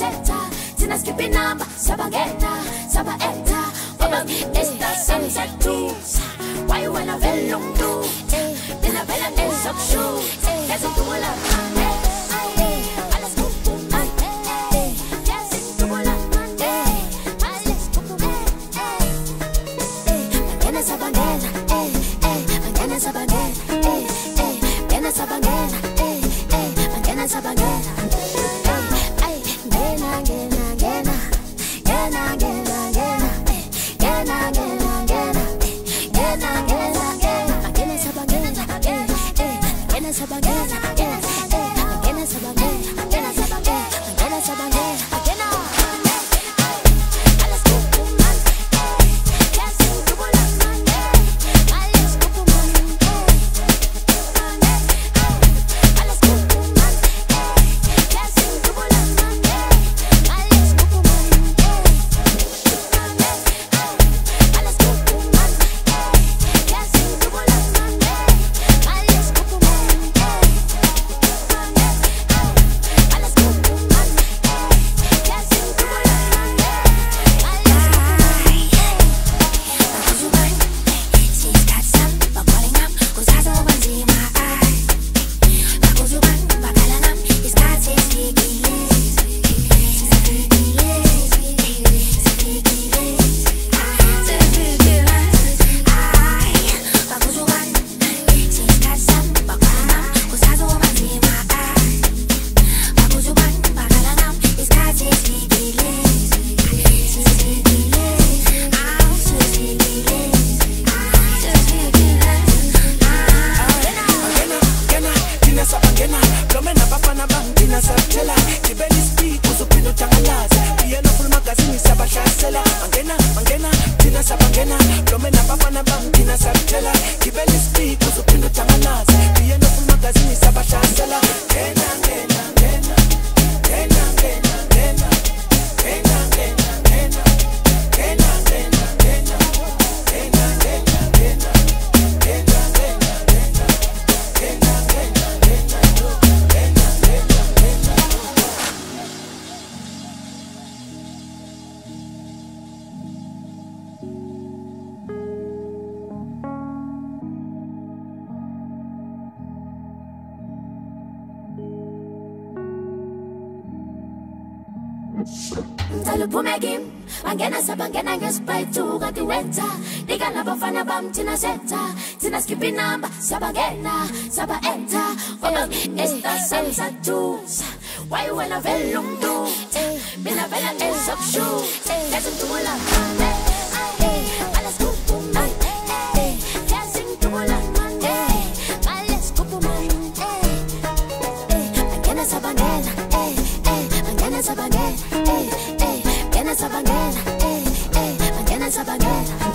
seta, tina skipping number, sabageta, sabaeta. Esta sunset too. Why you wanna velum do? Bella bella days of shoes. There's a dual of Monday. Alles gut, Monday. There's a dual of Monday. Alles gut, Monday. Mañana sabageta, mañana sabageta, mañana sabageta, mañana sabageta. Talupumegim, Mangena Sabangena, yes, by two got the winter. They got never find a bum, Tina Zeta, Tina skipping number, Sabagena, Sabaeta. Esta sunset too. Why you wanna velum do? Bella bella days of shoes. There's a dual of Monday. Alles gut, Monday. There's a dual of Monday. Alles gut, Monday. Mangena Sabangena, Mangena Sabangena. Sabagena, mañana sabagena.